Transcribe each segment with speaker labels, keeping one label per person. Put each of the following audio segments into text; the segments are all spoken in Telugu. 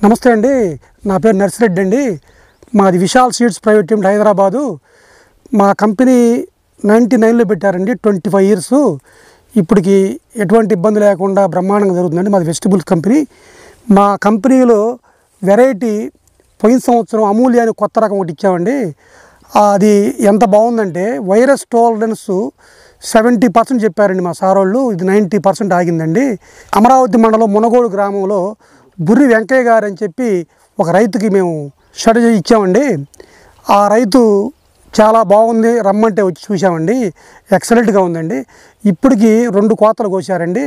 Speaker 1: నమస్తే అండి. నా పేరు నర్సిరెడ్డి అండి. మాది Vishal seeds private limited Hyderabad. మా కంపెనీ 99లో పెట్టారండి. 25 ఇయర్స్. ఇప్పటికి ఎటువంటి ఇబ్బంది లేకుండా బ్రహ్మాండంగా జరుగుతుందండి. మాది వెజిటబుల్స్ కంపెనీ. మా కంపెనీలో వెరైటీ పోయిన సంవత్సరం అమూల్య అని కొత్త రకం ఒకటి ఇచ్చామండి. అది ఎంత బాగుందంటే వైరస్ టాలరెన్స్ 70% చెప్పారండి మా సార్ వాళ్ళు. ఇది 90% ఆగిందండి. అమరావతి మండలం మునగోడు గ్రామంలో బుర్రి వెంకయ్య గారు అని చెప్పి ఒక రైతుకి మేము స్ట్రాటజీ ఇచ్చామండి. ఆ రైతు చాలా బాగుంది, రమ్మంటే వచ్చి చూసామండి. ఎక్సలెంట్గా ఉందండి. ఇప్పటికి 2 కోతలు కోసారండి.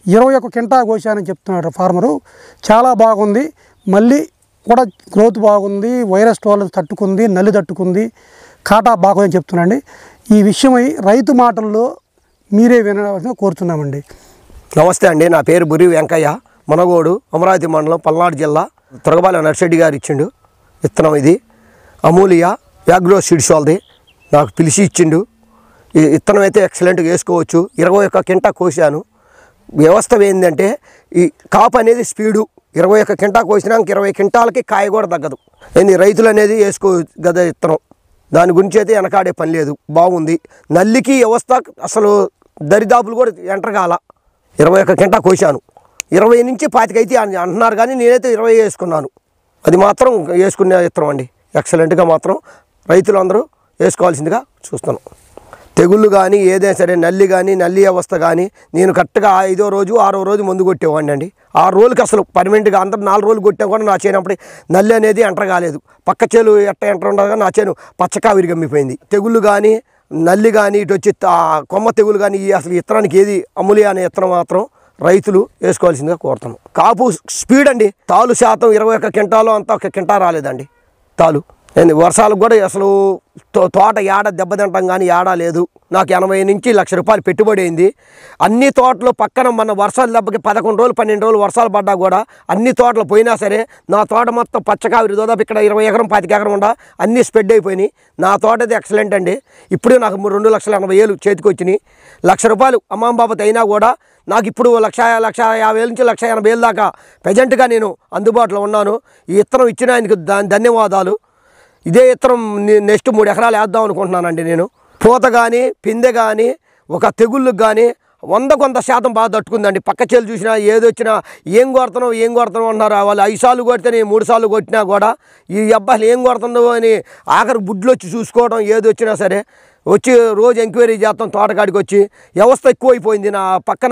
Speaker 1: 21 క్వింటా కోసారని చెప్తున్నాడు ఫార్మరు. చాలా బాగుంది. మళ్ళీ కూడా గ్రోత్ బాగుంది, వైరస్ టాలరెన్స్ తట్టుకుంది, నల్లి తట్టుకుంది, కాటా బాగుందని చెప్తున్నాండి. ఈ విషయమై రైతు మాటల్లో మీరే వినవలసిన కోరుతున్నామండి.
Speaker 2: నమస్తే అండి. నా పేరు బుర్రి వెంకయ్య. మునగోడు, అమరావతి మండలం, పల్నాడు జిల్లా. తురగబాల నర్సిరెడ్డి గారు ఇచ్చిండు విత్తనం. ఇది అమూల్య యాగ్రో సీడ్స్ వాళ్ళది. నాకు పిలిచి ఇచ్చిండు. ఈ విత్తనం అయితే ఎక్సలెంట్గా వేసుకోవచ్చు. 21 క్వింటా కోసాను. వ్యవస్థ ఏంటంటే ఈ కాపు అనేది స్పీడు. 21 క్వింటా కోసినాక 20 క్వింటాలకి కాయ కూడా తగ్గదు. ఏంది రైతులు అనేది వేసుకో గదా విత్తనం. దాని గురించి అయితే వెనకాడే పని లేదు. బాగుంది. నల్లికి వ్యవస్థ అసలు దరిదాపులు కూడా ఎంటర్ కాల. 21 క్వింటా కోసాను. 20 నుంచి 25 అయితే అంటున్నారు, కానీ నేనైతే 20 వేసుకున్నాను. అది మాత్రం వేసుకునే విత్తనం అండి. ఎక్సలెంట్గా మాత్రం రైతులందరూ వేసుకోవాల్సిందిగా చూస్తాను. తెగుళ్ళు కానీ ఏదైనా సరే, నల్లి కానీ, నల్లి వ్యవస్థ కానీ నేను కరెక్ట్గా 5వ రోజు 6వ రోజు మందు కొట్టేవాడిని అండి. 6 రోజులకి అసలు పర్మనెంట్గా అందరూ 4 రోజులు కొట్టినా కూడా నా చేనప్పుడు నల్లి అనేది ఎంటర్ కాలేదు. పక్క చేలు ఎంటర్ ఉండగా నా చేను పచ్చకావిరి గమ్మిపోయింది. తెగుళ్ళు కానీ, నల్లి కానీ, ఇటు వచ్చి కొమ్మ తెగులు కానీ అసలు విత్తనానికి ఏది అమూల్య అనే విత్తనం మాత్రం రైతులు వేసుకోవాల్సిందిగా కోరుతాను. కాపు స్పీడ్ అండి. తాలు శాతం 21 క్వింటాలో అంతా 1 క్వింటా రాలేదండి తాలు. వర్షాలకు కూడా అసలు తోట ఏడ దెబ్బతింటాం కానీ ఏడా లేదు. నాకు 80 నుంచి ₹1,00,000 పెట్టుబడి అయింది. అన్ని తోటలు పక్కన మన వర్షాల దెబ్బకి 11 రోజులు 12 రోజులు వర్షాలు పడ్డా కూడా అన్ని తోటలు పోయినా సరే నా తోట మొత్తం పచ్చకావిరి. దాదాపు ఇక్కడ 20 ఎకరం 25 ఎకరం ఉండా అన్నీ స్ప్రెడ్ అయిపోయినాయి. నా తోట అయితే ఎక్సలెంట్ అండి. ఇప్పుడే నాకు 2,80,000 చేతికి వచ్చినాయి. ₹1,00,000 అమ్మాం బాబత్ అయినా కూడా నాకు ఇప్పుడు 1,50,000 నుంచి 1,80,000 దాకా ప్రజెంట్గా నేను అందుబాటులో ఉన్నాను. ఈ విత్తనం ఇచ్చిన ఆయనకు ధన్యవాదాలు. ఇదే విత్తనం నెక్స్ట్ 3 ఎకరాలు వేద్దాం అనుకుంటున్నానండి నేను. పూత కానీ, పిందె కానీ, ఒక తెగుళ్ళకు కానీ 100% బాగా తట్టుకుందండి. పక్క చేలు చూసినా ఏదొచ్చినా ఏం కొడుతున్నావు అన్నారు. వాళ్ళు 5 సార్లు కొడితే 3 సార్లు కొట్టినా కూడా ఈ అబ్బాయిలు ఏం కొడుతున్నావు అని ఆఖరికి బుడ్లు వచ్చి చూసుకోవడం. ఏదొచ్చినా సరే వచ్చి రోజు ఎంక్వైరీ చేస్తాం తోటకాడికి వచ్చి. వ్యవస్థ ఎక్కువైపోయింది. నా పక్కన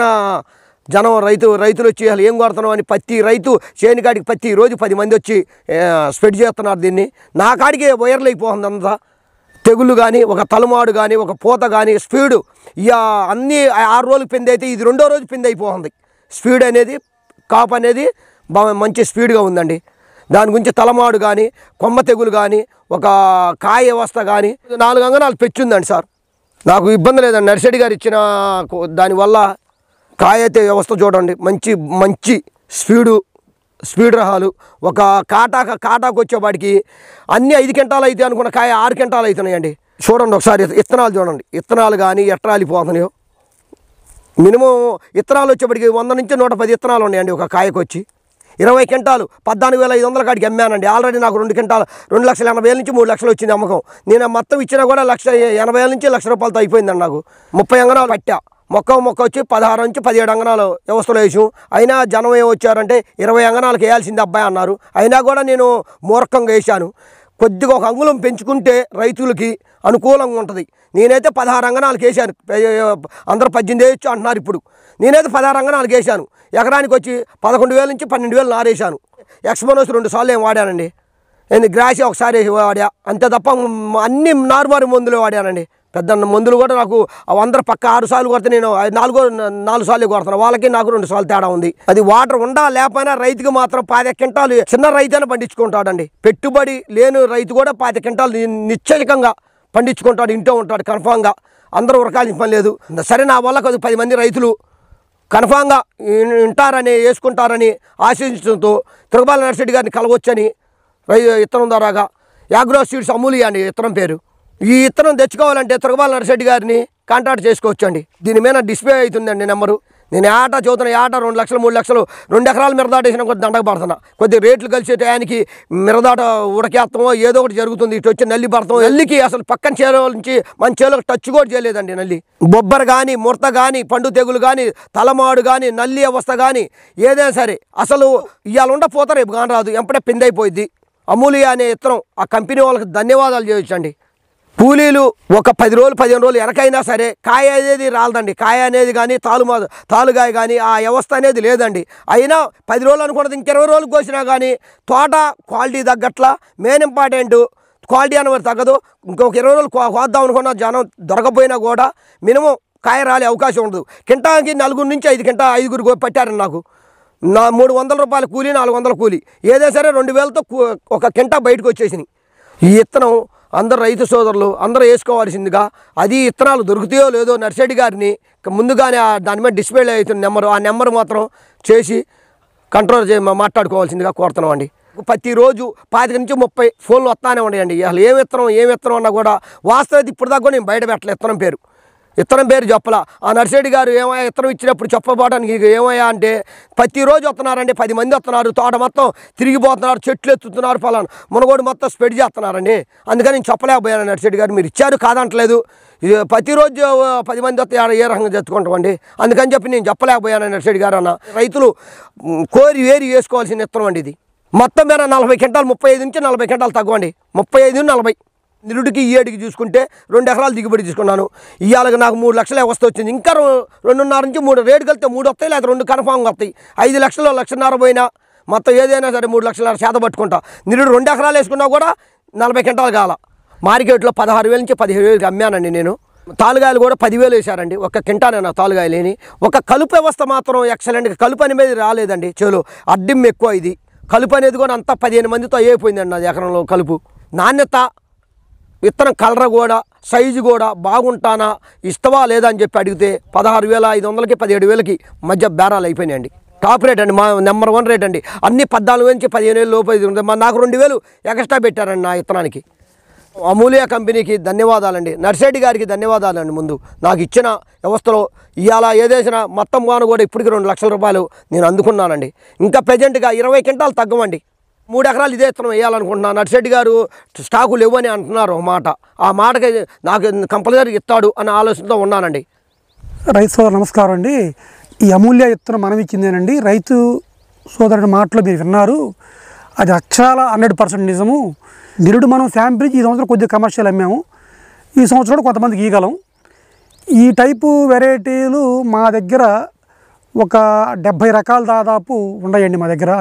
Speaker 2: జనం రైతులు వచ్చి అసలు ఏం కొడుతున్నావు అని ప్రతి రైతు చేనికాడికి ప్రతి రోజు 10 మంది వచ్చి స్ప్రెడ్ చేస్తున్నారు దీన్ని. నా కాడికి వైరల్ అయిపోతుంది అంతా. తెగుళ్ళు కానీ, ఒక తలమాడు కానీ, ఒక పూత కానీ, స్పీడు ఇక అన్నీ 6 రోజులు పిండి అయితే ఇది 2వ రోజు పిండి అయిపోతుంది. స్పీడ్ అనేది కాపు అనేది మంచి స్పీడ్గా ఉందండి. దాని గురించి తలమాడు కానీ, కొమ్మ తెగులు కానీ, ఒక కాయ వ్యవస్థ కానీ 4 అంగనాలు పెంచుందండి సార్. నాకు ఇబ్బంది లేదండి. నర్సిరెడ్డి గారు ఇచ్చిన దానివల్ల కాయ అయితే వ్యవస్థ చూడండి మంచి స్పీడ్ రహాలు. ఒక కాటాకు వచ్చేవాడికి అన్నీ 5 క్వింటాలు అయితే అనుకున్న కాయ 6 క్వింటాలు అవుతున్నాయండి. చూడండి ఒకసారి విత్తనాలు చూడండి. విత్తనాలు కానీ ఎట్లా వెళ్ళిపోతున్నాయో. మినిమం విత్తనాలు వచ్చేప్పటికి 100 నుంచి 110 విత్తనాలు ఉన్నాయండి ఒక కాయకు వచ్చి. 20 క్వింటాలు 14,500 కాడికి అమ్మానండి. ఆల్రెడీ నాకు 2 క్వింటాలు 2,80,000 నుంచి 3 లక్షలు వచ్చింది అమ్మకం. నేను మొత్తం ఇచ్చినా కూడా 1,80,000 నుంచి ₹1,00,000 అయిపోయిందండి నాకు. 30 అంగనాలు పట్టా. మొక్క వచ్చి 16 నుంచి 17 అంగనాలు వ్యవస్థలో వేసాం. అయినా జనం వచ్చారంటే 20 అంగనాలకు వేయాల్సింది అబ్బాయి అన్నారు. అయినా కూడా నేను మూర్ఖంగా వేశాను. కొద్దిగా ఒక అంగుళం పెంచుకుంటే రైతులకి అనుకూలంగా ఉంటుంది. నేనైతే 16 అంగనాలకు వేసాను. అందరూ 18 వేయచ్చు అంటున్నారు ఇప్పుడు. నేనైతే 16 అంగనాలకు వేసాను. ఎకరానికి వచ్చి 11,000 నుంచి 12,000 నారేసాను. ఎక్స్మోనోస్ 2 సార్లు ఏం వాడానండి. నేను గ్రాసి ఒకసారి వాడా అంతే తప్ప అన్ని నార్మల్ మందులు వాడానండి. పెద్ద మందులు కూడా నాకు అందరూ పక్క 6 సార్లు కొడితే నేను 4 సార్లు కొడుతున్నాను. వాళ్ళకి నాకు 2 సార్లు తేడా ఉంది. అది వాటర్ ఉండా లేకపోయినా రైతుకి మాత్రం 15 క్వింటాలు చిన్న రైతైనా పండించుకుంటాడండి. పెట్టుబడి లేని రైతు కూడా 15 క్వింటాలు నిశ్చయికంగా పండించుకుంటాడు. ఇంటూ ఉంటాడు కన్ఫామ్గా. అందరూ ఉరకాల్సిన పని లేదు. సరే నా వల్ల 10 మంది రైతులు కన్ఫామ్గా వింటారని వేసుకుంటారని ఆశించడంతో తురగబాల నర్సిరెడ్డి గారిని కలవచ్చని విత్తనం ద్వారాగా యాగ్రో సీడ్స్ అమూల్య అండి విత్తనం పేరు. ఈ విత్తనం తెచ్చుకోవాలంటే తురగబాల నర్సిరెడ్డి గారిని కాంటాక్ట్ చేసుకోవచ్చండి. దీని మీద డిస్ప్లే అవుతుందండి నెంబరు. నేను ఏట చదువుతున్నా, ఏట 2 లక్షలు 3 లక్షలు 2 ఎకరాలు మిరదాట వేసినా కొద్ది దండకు పడుతున్నా. కొద్ది రేట్లు కలిసే టయానికి మిరదాట ఉడకేస్తామో ఏదో ఒకటి జరుగుతుంది. ఇటు వచ్చి నల్లి పడతాం. నల్లికి అసలు పక్కన చేలో నుంచి మన చేలోకి టచ్ కూడా చేయలేదండి. నల్లి బొబ్బర కానీ, ముడత కానీ, పండు తెగులు కానీ, తలమాడు కానీ, నల్లి అవస్థ కానీ ఏదైనా సరే అసలు ఇవాళ ఉండపోతారు, రేపు కానీ రాదు, ఎంపడే పిందైపోయింది. అమూలియా అనే ఇత్తనం ఆ కంపెనీ వాళ్ళకి ధన్యవాదాలు చేయొచ్చండి. కూలీలు ఒక 10 రోజులు 15 రోజులు వెనకైనా సరే కాయ అనేది రాలదండి. కాయ అనేది కానీ తాలుగాయ కానీ ఆ వ్యవస్థ అనేది లేదండి. అయినా 10 రోజులు అనుకున్నది ఇంక 20 రోజులు కోసినా కానీ తోట క్వాలిటీ తగ్గట్ల మెయిన్ ఇంపార్టెంట్ క్వాలిటీ అనేది తగ్గదు. ఇంకొక 20 రోజులు కోద్దాం అనుకున్న జనం దొరకపోయినా కూడా మినిమం కాయ రాలే అవకాశం ఉండదు. కింటాకి 4 నుంచి 5 కింటా 5 పట్టారండి. నాకు 300 రూపాయల కూలీ, 400 కూలీ, ఏదైనా సరే 2000తో ఒక కింటా బయటకు వచ్చేసినాయి. ఈ ఇత్తనం అందరు రైతు సోదరులు అందరూ వేసుకోవాల్సిందిగా, అది ఇత్తనాలు దొరుకుతాయో లేదో నర్సరెడ్డి గారిని ముందుగానే దాని మీద డిస్ప్లే అవుతున్న నెంబరు, ఆ నెంబర్ మాత్రం చేసి కంట్రోల్ మాట్లాడుకోవాల్సిందిగా కోరుతున్నాం అండి. ప్రతిరోజు 25 నుంచి 30 ఫోన్లు వస్తానే ఉన్నాయండి. అసలు ఏమి ఇత్తనం అన్నా కూడా వాస్తవం ఇప్పుడు దాకా నేను బయట పెట్టలే. ఇత్తనం పేరు చెప్పలా. ఆ నర్సరెడ్డి గారు ఏమయ్యా ఇత్తనం ఇచ్చినప్పుడు చెప్పబోవడానికి ఏమయ్యా అంటే ప్రతిరోజు వస్తున్నారండి, 10 మంది వస్తున్నారు, తోట మొత్తం తిరిగిపోతున్నారు, చెట్లు ఎత్తుతున్నారు, ఫలానా మునగోడు మొత్తం స్ప్రెడ్ చేస్తున్నారండి. అందుకని నేను చెప్పలేకపోయాను. నర్సరెడ్డి గారు మీరు ఇచ్చారు కాదంటలేదు, ప్రతిరోజు 10 మంది వస్తే ఏ రకంగా తెచ్చుకుంటామండి, అందుకని చెప్పి నేను చెప్పలేకపోయాను నర్సరెడ్డి గారు అన్న. రైతులు కోరి వేరి వేసుకోవాల్సిన ఇత్తనం అండి ఇది. మొత్తం మీద 40 క్వింటాలు, 35 నుంచి 40 క్వింటాలు తగ్గవండి. 35-40 నిరుడికి ఏడికి చూసుకుంటే 2 ఎకరాలు దిగుబడి తీసుకున్నాను. ఇవాళ నాకు 3 లక్షల వస్తూ వచ్చింది. ఇంకా 2.5 నుంచి 3 రేటు కలితే 3 వస్తాయి, లేదా 2 కన్ఫామ్గా వస్తాయి. 5 లక్షలు 1.5 పోయినా మొత్తం ఏదైనా సరే 3 లక్షల చేత పట్టుకుంటా. నిరుడు 2 ఎకరాలు వేసుకున్నా కూడా 40 క్వింటాలు కాల. మార్కెట్లో 16,000 నుంచి 17,000కి అమ్మానండి నేను. తాలుగాయలు కూడా 10,000 వేశారండి. ఒక కింటానే తాలుగాయలేని. ఒక కలుపు వ్యవస్థ మాత్రం ఎక్సలెంట్గా కలుపు అనేది రాలేదండి. చేలో అడ్డం ఎక్కువ. ఇది కలుపు అనేది కూడా అంతా 15 మందితో అయిపోయిందండి. నాది ఎకరంలో కలుపు. నాణ్యత, విత్తనం కలర్ కూడా, సైజు కూడా బాగుంటానా, ఇస్తావా లేదా అని చెప్పి అడిగితే 16,500కి 17,000కి మధ్య బేరాలు అయిపోయినాయండి. టాప్ రేట్ అండి, మా నెంబర్ 1 రేట్ అండి. అన్ని 14 నుంచి 15,000 లోపు ఉంది. నాకు 2,000 ఎక్స్ట్రా పెట్టారండి నా విత్తనానికి. అమూలియా కంపెనీకి ధన్యవాదాలండి, నర్సరెడ్డి గారికి ధన్యవాదాలండి. ముందు నాకు ఇచ్చిన వ్యవస్థలో ఇవాళ ఏదేసినా మొత్తం గాను కూడా ఇప్పటికి 2 లక్షల రూపాయలు నేను అందుకున్నానండి. ఇంకా ప్రజెంట్గా 20 క్వింటాలు తగ్గమండి. 3 ఎకరాలు ఇదే ఇత్తనం వేయాలనుకుంటున్నాను. నర్సరెడ్డి గారు స్టాకు లేవని అంటున్నారు ఒక మాట. ఆ మాటకి నాకు కంపల్సరీ ఇస్తాడు అనే ఆలోచనతో ఉన్నానండి.
Speaker 1: రైతు సోదరు నమస్కారం అండి. ఈ అమూల్య ఇత్తనం మనం ఇచ్చిందేనండి. రైతు సోదరుడి మాటలు మీరు విన్నారు, అది అక్షరాల 100% నిజము. నిరుడు మనం శాంపిల్ ఈ సంవత్సరం కొద్దిగా కమర్షియల్ అమ్మాము, ఈ సంవత్సరం కొంతమందికి ఇవ్వగలం. ఈ టైపు వెరైటీలు మా దగ్గర ఒక 70 రకాలు దాదాపు ఉన్నాయండి మా దగ్గర.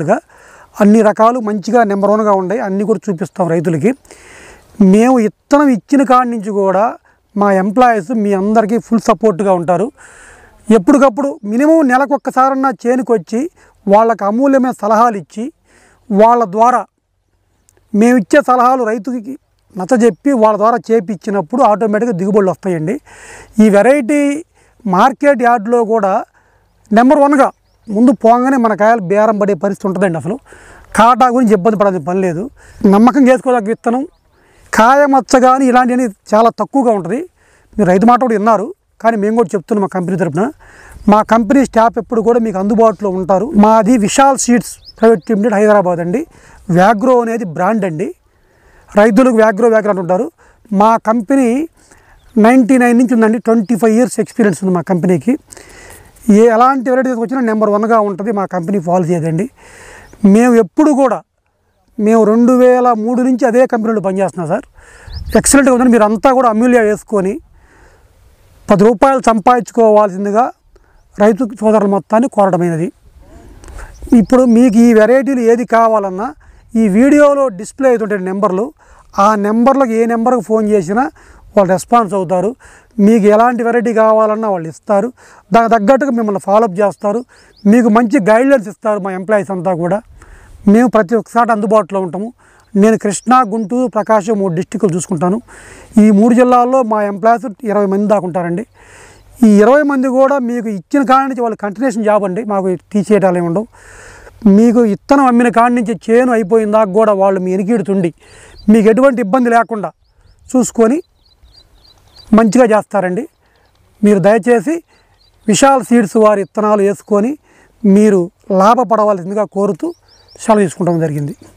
Speaker 1: అన్ని రకాలు మంచిగా నెంబర్ 1గా ఉన్నాయి. అన్నీ కూడా చూపిస్తాం రైతులకి. మేము ఇత్తనం ఇచ్చిన కాడి నుంచి కూడా మా ఎంప్లాయీస్ మీ అందరికీ ఫుల్ సపోర్ట్గా ఉంటారు. ఎప్పటికప్పుడు మినిమం నెలకొక్కసారన్నా చేనుకు వచ్చి వాళ్ళకి అమూల్యమైన సలహాలు ఇచ్చి, వాళ్ళ ద్వారా మేము ఇచ్చే సలహాలు రైతుకి నచ్చజెప్పి వాళ్ళ ద్వారా చేపించినప్పుడు ఆటోమేటిక్గా దిగుబడులు వస్తాయండి. ఈ వెరైటీ మార్కెట్ యార్డ్లో కూడా నెంబర్ 1గా ముందు పోగానే మన కాయలు బేరం పడే పరిస్థితి ఉంటుందండి. అసలు కాటా గురించి ఇబ్బంది పడాల్సిన పని లేదు. నమ్మకం చేసుకోదగ్గ విత్తనం, కాయ మచ్చ కానీ ఇలాంటివన్నీ చాలా తక్కువగా ఉంటుంది. మీరు రైతు మాట కూడా విన్నారు, కానీ మేము కూడా చెప్తున్నాం మా కంపెనీ తరఫున. మా కంపెనీ స్టాఫ్ ఎప్పుడు కూడా మీకు అందుబాటులో ఉంటారు. మాది Vishal seeds private limited Hyderabad అండి. వ్యాగ్రో అనేది బ్రాండ్ అండి. రైతులకు వ్యాగ్రో అంటుంటారు. మా కంపెనీ 99 నుంచి ఉందండి. 25 ఇయర్స్ ఎక్స్పీరియన్స్ ఉంది మా కంపెనీకి. ఎలాంటి వెరైటీస్ వచ్చినా నెంబర్ 1గా ఉంటుంది. మా కంపెనీ పాలసీ అదండి. మేము ఎప్పుడు కూడా 2003 నుంచి అదే కంపెనీలో పనిచేస్తున్నాం సార్. ఎక్సలెంట్గా ఉందని మీరు అంతా కూడా అమూల్య వేసుకొని 10 రూపాయలు సంపాదించుకోవాల్సిందిగా రైతు సోదరుల మొత్తాన్ని కోరడమైనది. ఇప్పుడు మీకు ఈ వెరైటీలు ఏది కావాలన్నా ఈ వీడియోలో డిస్ప్లే అవుతుంటే నెంబర్లు, ఆ నెంబర్లకు ఏ నెంబర్కి ఫోన్ చేసినా వాళ్ళు రెస్పాన్స్ అవుతారు. మీకు ఎలాంటి వెరైటీ కావాలన్నా వాళ్ళు ఇస్తారు. దానికి తగ్గట్టుగా మిమ్మల్ని ఫాలోఅప్ చేస్తారు. మీకు మంచి గైడ్లైన్స్ ఇస్తారు మా ఎంప్లాయీస్ అంతా కూడా. మేము ప్రతి ఒక్కసారి అందుబాటులో ఉంటాము. నేను కృష్ణా, గుంటూరు, ప్రకాశం 3 డిస్ట్రిక్టులు చూసుకుంటాను. ఈ 3 జిల్లాల్లో మా ఎంప్లాయీస్ 20 మంది దాకా ఉంటారండి. ఈ 20 మంది కూడా మీకు ఇచ్చిన కాడి నుంచి వాళ్ళు కంటిన్యూషన్ జాబ్ అండి. మాకు తీసేయటాలు ఏమి ఉండవు. మీకు ఇత్తనం అమ్మిన కాడి నుంచి చేను అయిపోయిన దాకా కూడా వాళ్ళు మీ ఎనికిడుతుండి మీకు ఎటువంటి ఇబ్బంది లేకుండా చూసుకొని మంచిగా చేస్తారండి. మీరు దయచేసి విశాల్ సీడ్స్ వారి విత్తనాలు వేసుకొని మీరు లాభపడవలసిందిగా కోరుతూ సెలవు తీసుకోవడం జరిగింది.